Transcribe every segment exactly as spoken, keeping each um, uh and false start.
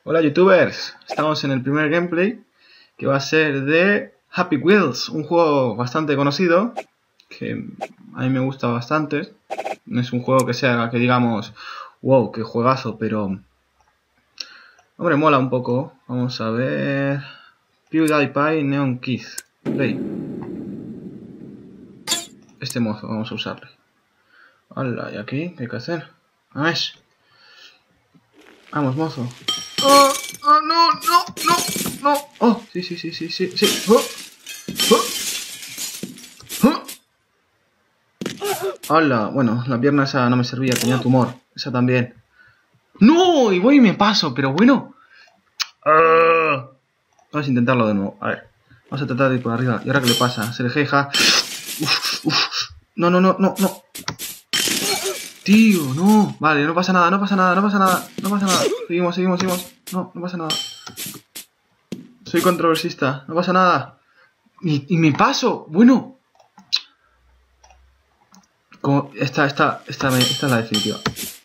Hola youtubers, estamos en el primer gameplay que va a ser de Happy Wheels, un juego bastante conocido que a mí me gusta bastante. No es un juego que sea que digamos wow, qué juegazo, pero hombre, mola un poco. Vamos a ver PewDiePie Neon Kids Play. Este mozo vamos a usarle. Hola, ¿y aquí qué hay que hacer? ¡Vamos! Vamos, mozo. ¡Oh! ¡Oh, no! ¡No! ¡No! ¡No! ¡Oh! Sí, sí, sí, sí, sí, sí. ¡Oh! ¡Oh! ¡Oh! ¡Hala! Bueno, la pierna esa no me servía, tenía tumor. Esa también. ¡No! Y voy y me paso, pero bueno. Uh, vamos a intentarlo de nuevo. A ver. Vamos a tratar de ir por arriba. ¿Y ahora qué le pasa? Se le jeja. Uf, uf. No, no, no, no, no. Tío, no. Vale, no pasa nada, no pasa nada, no pasa nada. No pasa nada. Seguimos, seguimos, seguimos. No, no pasa nada. Soy controversista. No pasa nada. Y, y me paso. Bueno. Como esta, esta, esta, esta, esta es la definitiva.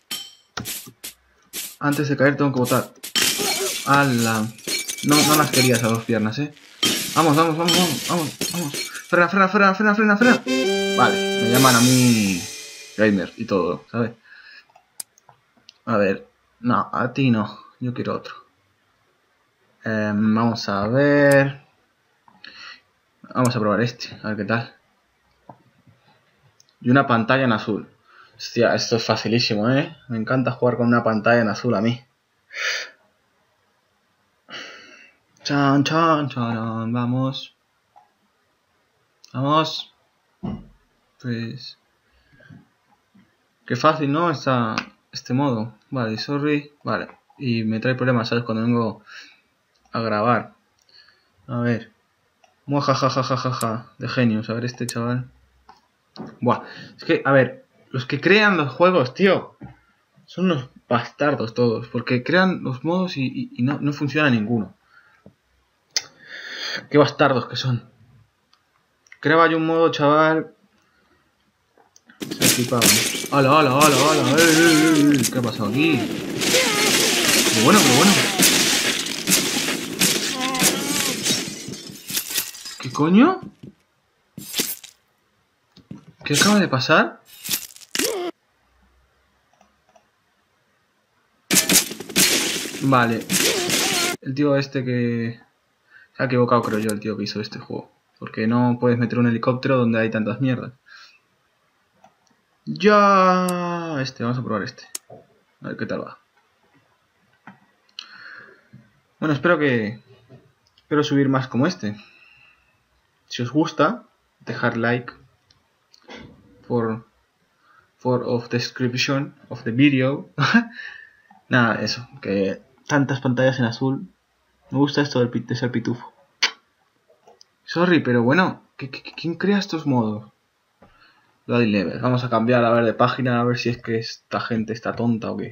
Antes de caer tengo que botar. ¡Hala! No, no las querías a dos piernas, eh. Vamos, vamos, vamos, vamos, vamos, vamos. Frena, frena, frena, frena, frena, frena. Vale, me llaman a mí gamer y todo, ¿sabes? A ver. No, a ti no. Yo quiero otro. Eh, vamos a ver. Vamos a probar este, a ver qué tal. Y una pantalla en azul. Hostia, esto es facilísimo, ¿eh? Me encanta jugar con una pantalla en azul a mí. Chan, chan, chan, vamos. Vamos. Pues... Qué fácil, ¿no? Esta, este modo. Vale, sorry. Vale. Y me trae problemas, ¿sabes? Cuando vengo a grabar. A ver. Muajajajajaja. De genios. A ver este chaval. Buah. Es que, a ver. Los que crean los juegos, tío. Son unos bastardos todos. Porque crean los modos y, y, y no, no funciona ninguno. Qué bastardos que son. Creaba yo un modo, chaval. Se flipaban. ¡Hala, hala, hala, hala! ¡Eh, eh, eh! ¿Qué ha pasado aquí? Pero bueno, pero bueno. ¿Qué coño? ¿Qué acaba de pasar? Vale. El tío este que... Se ha equivocado, creo yo, el tío que hizo este juego. Porque no puedes meter un helicóptero donde hay tantas mierdas. Ya... Este, vamos a probar este. A ver qué tal va. Bueno, espero que... Espero subir más como este. Si os gusta, dejar like. For... For of description of the video. Nada, eso. Que tantas pantallas en azul. Me gusta esto del, de ser pitufo. Sorry, pero bueno. ¿Quién crea estos modos? Bloody Level. Vamos a cambiar a ver de página. A ver si es que esta gente está tonta o qué.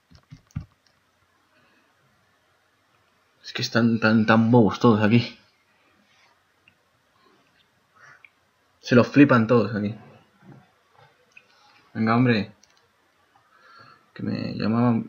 Es que están tan, tan bobos todos aquí. Se los flipan todos aquí. Venga, hombre. Que me llamaban...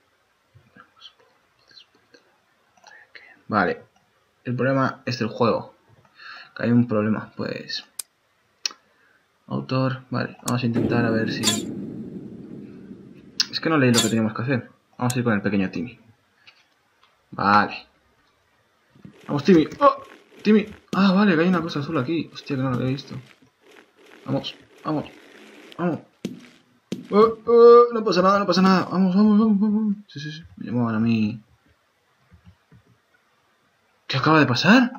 Vale. El problema es el juego. Que hay un problema, pues... Autor... Vale, vamos a intentar a ver si... Es que no leí lo que teníamos que hacer. Vamos a ir con el pequeño Timmy. Vale. Vamos, Timmy. ¡Oh! Timmy. Ah, vale, que hay una cosa azul aquí. Hostia, que no lo había visto. Vamos, vamos, vamos. Oh, oh, no pasa nada, no pasa nada. Vamos, vamos, vamos, vamos. Sí, sí, sí. Me llamaban a mí. ¿Qué acaba de pasar?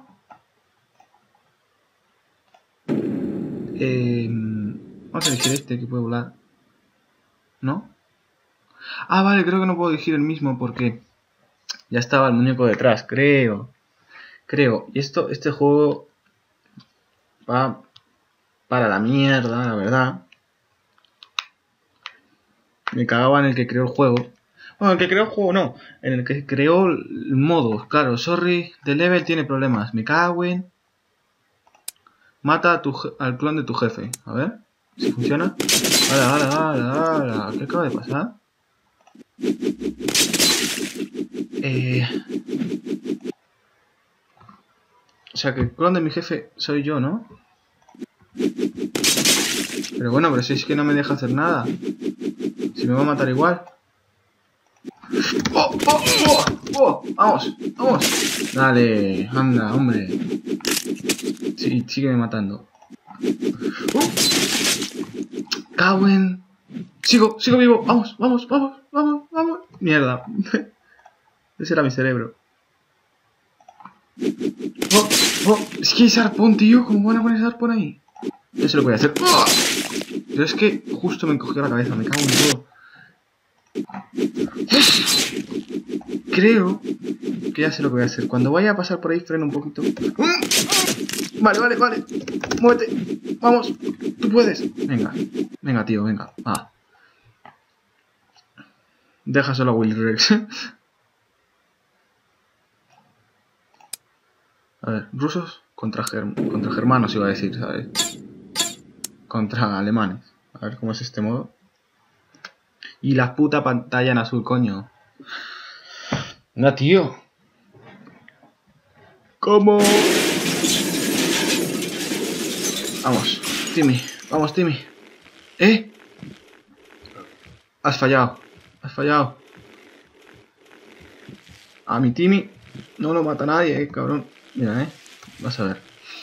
Eh, vamos a elegir este que puede volar. ¿No? Ah, vale, creo que no puedo elegir el mismo porque ya estaba el muñeco detrás, creo. Creo. Y esto, este juego va para la mierda, la verdad. Me cagaba en el que creó el juego. Bueno, el que creó el juego no. En el que creó el modo. Claro, sorry, The Level tiene problemas. Me cago en... Mata a tu al clon de tu jefe. A ver si funciona. ¡Hala, hala, hala, hala! ¿Qué acaba de pasar? Eh... O sea que el clon de mi jefe soy yo, ¿no? Pero bueno, pero si es que no me deja hacer nada. Si me va a matar igual. ¡Oh! ¡Oh! ¡Oh! ¡Oh! ¡Vamos! ¡Vamos! Dale, anda, hombre. Sí, sígueme matando. ¡Oh! ¡Cauen! Sigo, sigo vivo. Vamos, vamos, vamos, vamos, vamos. Mierda. Ese era mi cerebro. ¡Oh! ¡Oh! Es que ese arpón, tío. ¿Cómo van a poner ese arpón ahí? Yo sé lo que voy a hacer. ¡Oh! Pero es que justo me encogió la cabeza. Me cago en todo. Creo que ya sé lo que voy a hacer. Cuando vaya a pasar por ahí, freno un poquito. Vale, vale, vale. Muévete. Vamos. Tú puedes. Venga. Venga, tío, venga. Va. Deja solo a Willy Rex. A ver, rusos contra, germ contra germanos, iba a decir, ¿sabes? Contra alemanes. A ver cómo es este modo. Y la puta pantalla en azul, coño. No, tío. ¿Cómo? Vamos, Timmy. Vamos, Timmy. ¿Eh? Has fallado. Has fallado. A mi Timmy no lo mata nadie, eh, cabrón. Mira, eh. Vas a ver.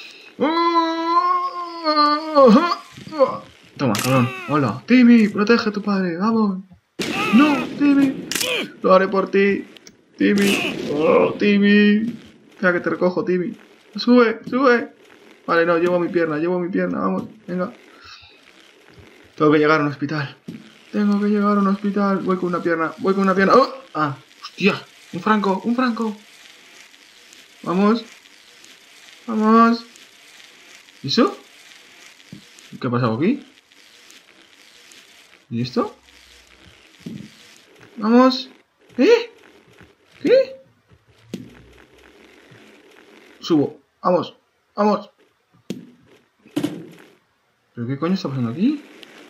Toma, cabrón. Hola. Timmy, protege a tu padre. Vamos. No, Timmy. Lo haré por ti. Timmy. Oh, Timmy. Espera que te recojo, Timmy. Sube, sube. Vale, no, llevo mi pierna, llevo mi pierna. Vamos, venga. Tengo que llegar a un hospital. Tengo que llegar a un hospital. Voy con una pierna, voy con una pierna. ¡Oh! Ah, hostia. Un franco, un franco. Vamos. Vamos. ¿Y eso? ¿Qué ha pasado aquí? ¿Y esto? Vamos. ¿Eh? ¿Qué? Subo. Vamos. Vamos. ¿Pero qué coño está pasando aquí?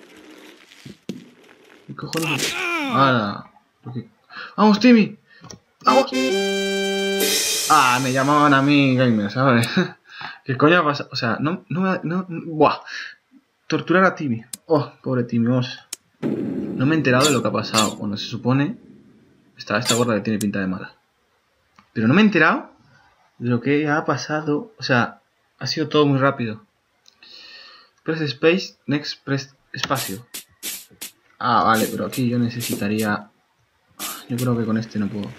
¿Qué cojones? ¡Hala! ¡Vamos, Timmy! ¡Vamos! Ah, me llamaban a mí gamer, ¿sabes? ¿Qué coño ha pasado? O sea, no, no me... No, no, ¡buah! Torturar a Timmy. Oh, pobre Timmy, vamos. No me he enterado de lo que ha pasado. Bueno, se supone... Esta, esta gorda que tiene pinta de mala. Pero no me he enterado de lo que ha pasado. O sea, ha sido todo muy rápido. Press space, next press espacio. Ah, vale, pero aquí yo necesitaría... Yo creo que con este no puedo.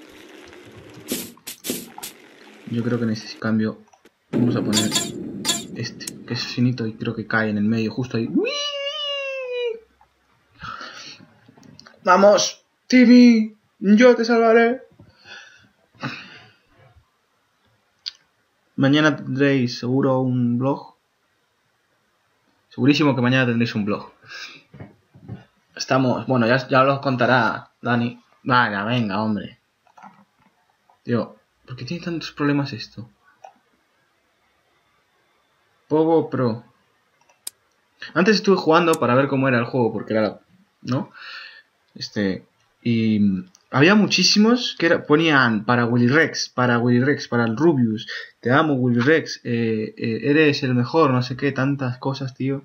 Yo creo que necesito cambio. Vamos a poner este, que es finito y creo que cae en el medio, justo ahí. ¡Uy! ¡Vamos! ¡Timmy! ¡Yo te salvaré! Mañana tendréis seguro un blog. Segurísimo que mañana tendréis un blog. Estamos... Bueno, ya, ya os contará Dani. Vaya, venga, hombre. Tío, ¿por qué tiene tantos problemas esto? Pogo Pro. Antes estuve jugando para ver cómo era el juego, porque era... ¿No? Este... Y... Había muchísimos que era, ponían para Willy Rex, para Willy Rex, para el Rubius. Te amo, Willy Rex. Eh, eh, eres el mejor, no sé qué, tantas cosas, tío.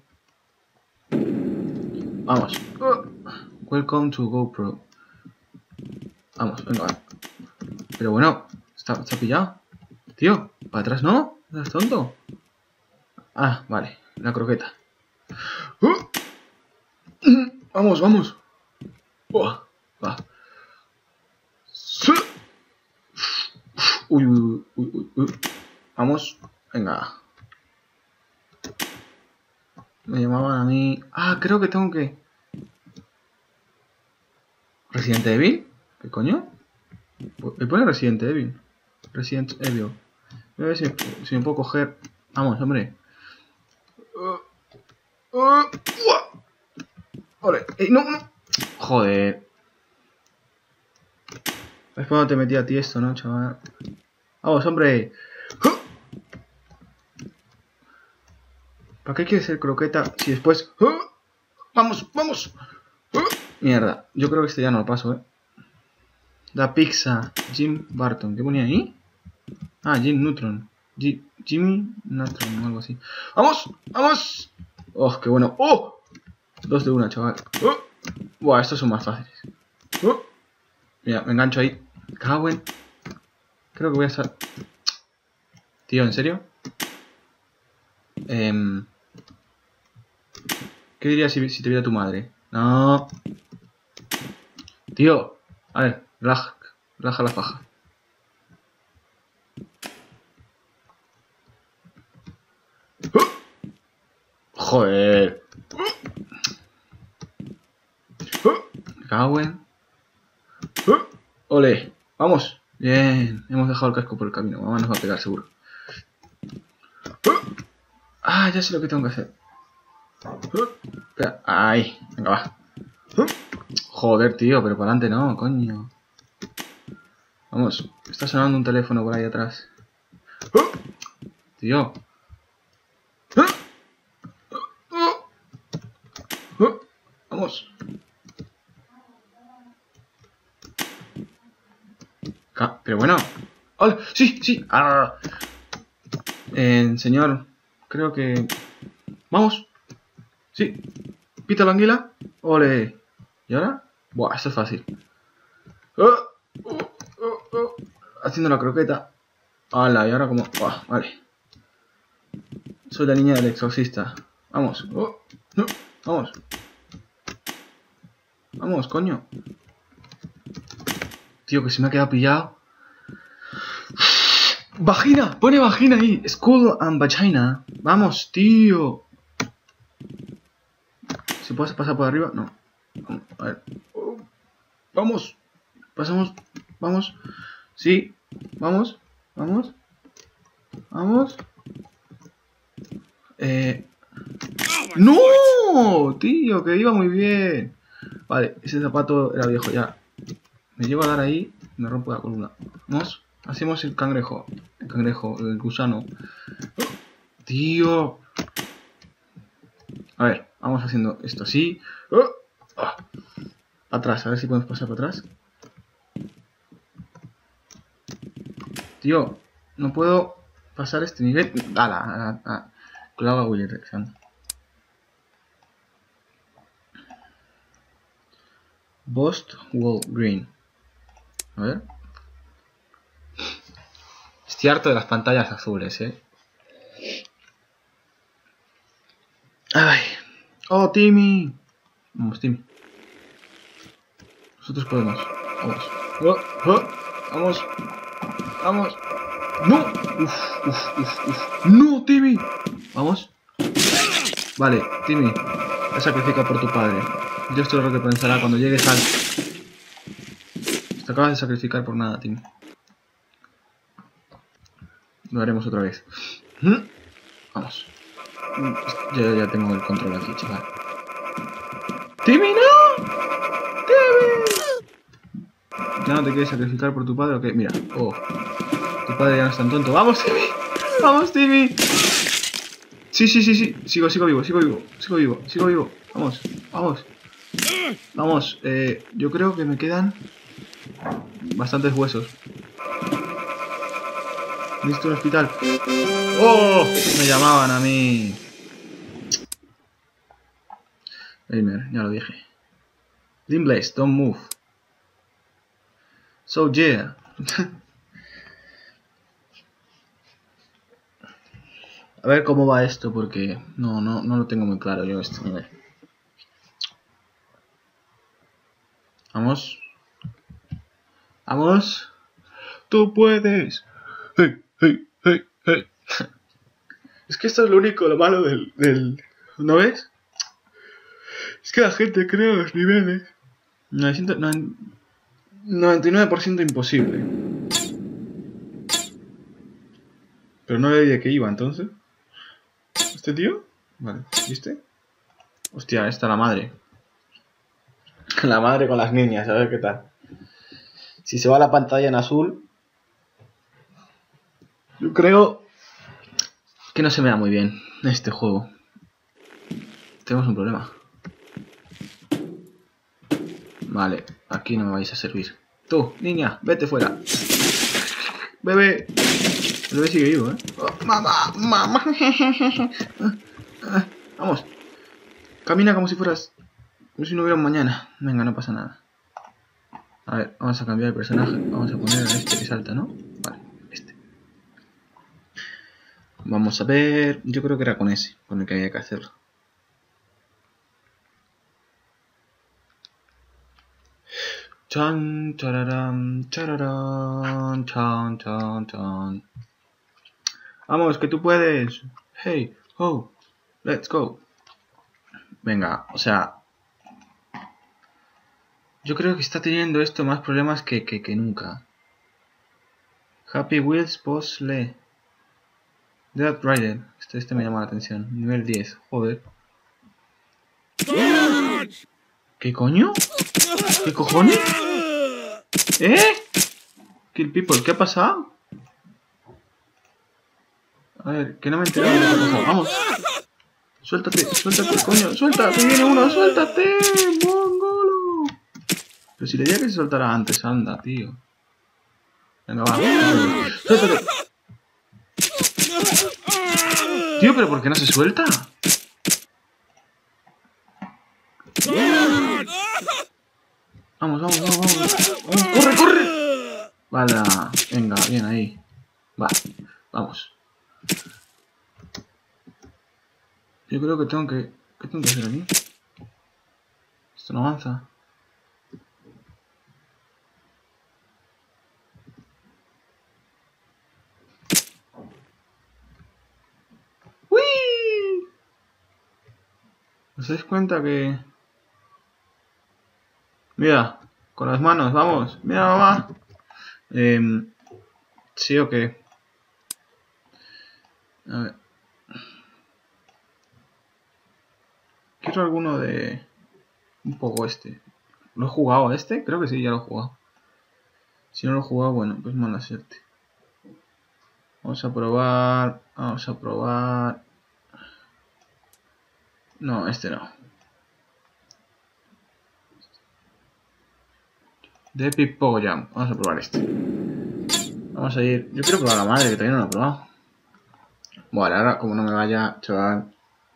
Vamos. Welcome to GoPro. Vamos, venga. Pero bueno, está, está pillado. Tío, para atrás no. ¿Estás tonto? Ah, vale, la croqueta. Uh. Vamos, vamos. Uh. Va. Uy, uy, uy, uy, uy. Vamos, venga. Me llamaban a mí. Ah, creo que tengo que... ¿Resident Evil? ¿Qué coño? Me pone Resident Evil. Resident Evil. Voy a ver si, si me puedo coger. Vamos, hombre. Uh, uh, uh. Ole. Ey, no, no. Joder. Es cuando te metí a ti esto, ¿no, chaval? Vamos, hombre. Uh. ¿Para qué quieres ser croqueta si después... Uh. Vamos, vamos. Uh. Mierda. Yo creo que este ya no lo paso, ¿eh? Da pizza. Jim Barton. ¿Qué ponía ahí? Ah, Jim Neutron. G Jimmy Neutron o algo así. ¡Vamos! ¡Vamos! ¡Oh, qué bueno! ¡Oh! Dos de una, chaval. ¡Oh! Buah, estos son más fáciles. ¡Oh! Mira, me engancho ahí. Cago en... Creo que voy a estar... Tío, ¿en serio? Eh... ¿Qué dirías si, si te viera tu madre? No. Tío. A ver, relaja, relaja la faja. Joder. Me cago en... Ole. Vamos. Bien. Hemos dejado el casco por el camino. Mamá nos va a pegar seguro. Ah, ya sé lo que tengo que hacer. Espera. Ahí. Venga, va. Joder, tío, pero para adelante no, coño. Vamos. Está sonando un teléfono por ahí atrás. Tío. Vamos. Pero bueno. ¡Hola! ¡Sí! ¡Sí! ¡Ah! Eh, señor, creo que... ¡Vamos! ¡Sí! ¿Pita la anguila? ¡Ole! ¿Y ahora? Buah, esto es fácil. ¡Oh! ¡Oh! ¡Oh! ¡Oh! Haciendo la croqueta. ¡Hala! ¿Y ahora cómo? Buah, vale. Soy la niña del exorcista. Vamos. ¡Oh! ¡No! Vamos. Vamos, coño. Tío, que se me ha quedado pillado. ¡Vagina! Pone vagina ahí. Skull and vagina. Vamos, tío. ¿Se puede pasar por arriba? No. A ver. Vamos. Pasamos. Vamos. Sí. Vamos. Vamos. Vamos. Eh. ¡No! Tío, que iba muy bien. Vale, ese zapato era viejo ya. Me llevo a dar ahí. Me rompo la columna. Vamos. Hacemos el cangrejo. El cangrejo, el gusano. Tío. A ver, vamos haciendo esto así. Atrás, a ver si podemos pasar para atrás. Tío, no puedo pasar este nivel. ¡Hala! ¡Hala! Clava Willy Rexan. Bost Wall Green. A ver. Estoy harto de las pantallas azules, eh. Ay. Oh, Timmy. Vamos, Timmy. Nosotros podemos. Vamos. Oh, oh. Vamos. Vamos. No. Uf, uf, uf, uf. No, Timmy. Vamos. Vale, Timmy. Te sacrifica por tu padre. Yo esto es lo que pensará cuando llegues al... Te acabas de sacrificar por nada, Timmy. Lo haremos otra vez. Vamos. Yo ya tengo el control aquí, chaval. ¡Timmy, no! ¡Timmy! ¿Ya no te quieres sacrificar por tu padre o qué? Mira. Oh. Tu padre ya no es tan tonto. ¡Vamos, Timmy! ¡Vamos, Timmy! Sí, sí, sí, sí. Sigo, sigo vivo, sigo vivo. Sigo vivo, sigo vivo. Vamos, vamos. Vamos. Eh, yo creo que me quedan bastantes huesos. ¿Listo el hospital? ¡Oh! Me llamaban a mí. Gamer, ya lo dije. Limbless, don't move. So yeah. A ver cómo va esto porque no, no, no lo tengo muy claro yo este nivel. Vamos. Vamos. Tú puedes. Hey, hey, hey, hey. Es que esto es lo único, lo malo del, del... ¿No ves? Es que la gente crea los niveles. novecientos, noventa y nueve por ciento imposible. Pero no le di de qué iba entonces. ¿Este tío? Vale, ¿viste? Hostia, esta la madre. La madre con las niñas, a ver qué tal. Si se va la pantalla en azul, yo creo que no se me da muy bien este juego. Tenemos un problema. Vale, aquí no me vais a servir. Tú, niña, vete fuera. Bebé. El bebé sigue vivo, ¿eh? Oh, mamá, mamá. Vamos. Camina como si fueras... como si no hubiera un mañana. Venga, no pasa nada. A ver, vamos a cambiar el personaje. Vamos a poner a este que salta, ¿no? Vale, este. Vamos a ver... yo creo que era con ese, con el que había que hacerlo. Chan, chararam, chararam, chan, chan, chan. Vamos, que tú puedes. Hey, oh, let's go. Venga, o sea... yo creo que está teniendo esto más problemas que, que, que nunca. Happy Wheels Postle. Dead Rider. Este, este me llama la atención. Nivel diez. Joder. ¿Qué coño? ¿Qué cojones? ¿Eh? Kill People, ¿qué ha pasado? A ver, que no me he enterado de lo que ha pasado. Vamos. Suéltate, suéltate, coño. Suéltate, viene uno, suéltate. Mongolo. Pero si le diría que se soltara antes, anda, tío. Venga, va. Suéltate. Tío, pero ¿por qué no se suelta? Vamos, vamos, vamos, vamos. Vamos, corre, corre. Vale, venga, bien ahí. Va, vamos. Yo creo que tengo que... ¿qué tengo que hacer aquí? Esto no avanza. ¡Uy! ¿Os dais cuenta que...? Mira, con las manos, vamos. Mira, mamá. Eh, ¿Sí o qué? A ver. Quiero alguno de... un poco este. ¿Lo he jugado a este? Creo que sí, ya lo he jugado. Si no lo he jugado, bueno, pues mala suerte. Vamos a probar... Vamos a probar... No, este no. De Epic Pogo Jam. Vamos a probar este. Vamos a ir... yo quiero probar a la madre, que todavía no lo he probado. Bueno, ahora como no me vaya, chaval.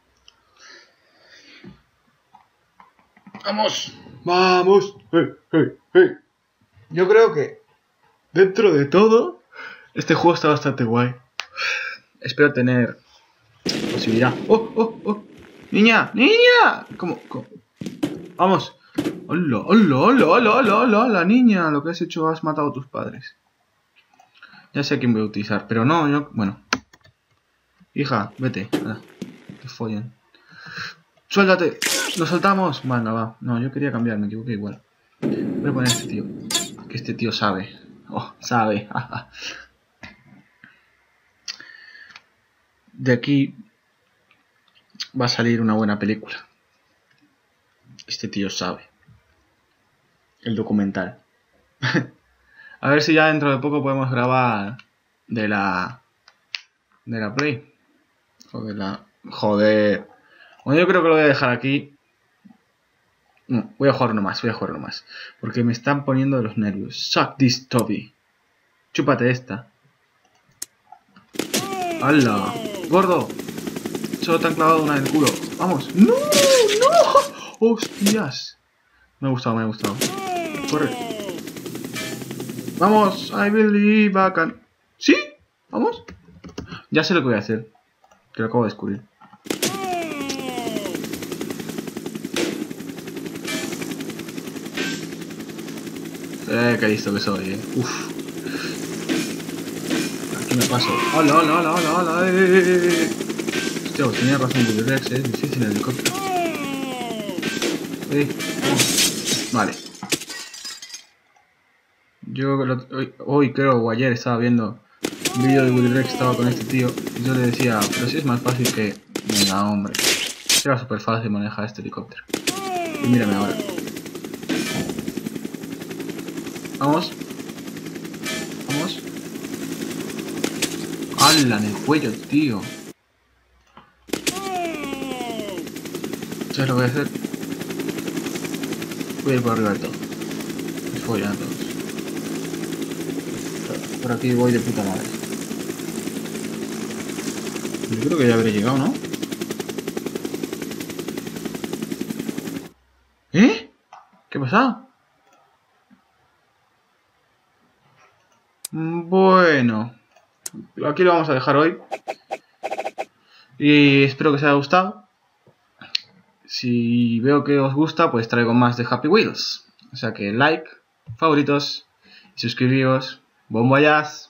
¡Vamos! ¡Vamos! ¡Hey, hey, hey! Yo creo que dentro de todo, este juego está bastante guay. Espero tener posibilidad. ¡Oh, oh, oh! ¡Niña! ¡Niña! ¿Cómo? ¿Cómo? ¡Vamos! ¡Hola, hola, hola, hola, hola, hola, hola, niña! Lo que has hecho, has matado a tus padres. Ya sé a quién voy a utilizar, pero no, yo... bueno. Hija, vete. Hala, te follen. ¡Suéltate! ¡Nos soltamos! Venga, va. No, yo quería cambiar, me equivoqué igual. Voy a poner a este tío. Que este tío sabe. Oh, sabe. De aquí va a salir una buena película. Este tío sabe. El documental. A ver si ya dentro de poco podemos grabar de la... de la Play. O de la... joder. Bueno, yo creo que lo voy a dejar aquí. No, voy a jugar uno más, voy a jugar uno más. Porque me están poniendo de los nervios. Suck this, Toby. Chúpate esta. ¡Hala! ¡Gordo! Solo te han clavado una en el culo. ¡Vamos! ¡No! ¡No! ¡Hostias! Me ha gustado, me ha gustado. ¡Corre! ¡Vamos! I believe I can... ¿Sí? ¿Vamos? Ya sé lo que voy a hacer. Que lo acabo de descubrir. Eh, qué listo que soy, eh. Uff. Aquí me paso. Hola, hola, hola, hola, hola, eh, eh, eh. Hostia, pues tenía razón Willy Rex, eh. Difícil el helicóptero. Eh, vamos. Vale. Yo hoy, hoy creo o ayer estaba viendo un vídeo de Willy Rex, estaba con este tío. Y yo le decía, pero si es más fácil que... venga, hombre. Era súper fácil manejar este helicóptero. Y mírame ahora. Vamos. Vamos. ¡Hala! En el cuello, tío. ¿Sabes lo que voy a hacer? Voy a ir por arriba de todo. Me follan a todos. Por aquí voy de puta madre. Yo creo que ya habré llegado, ¿no? ¿Eh? ¿Qué ha pasado? Bueno, aquí lo vamos a dejar hoy. Y espero que os haya gustado. Si veo que os gusta, pues traigo más de Happy Wheels. O sea que like, favoritos y suscribíos. Bon voyage.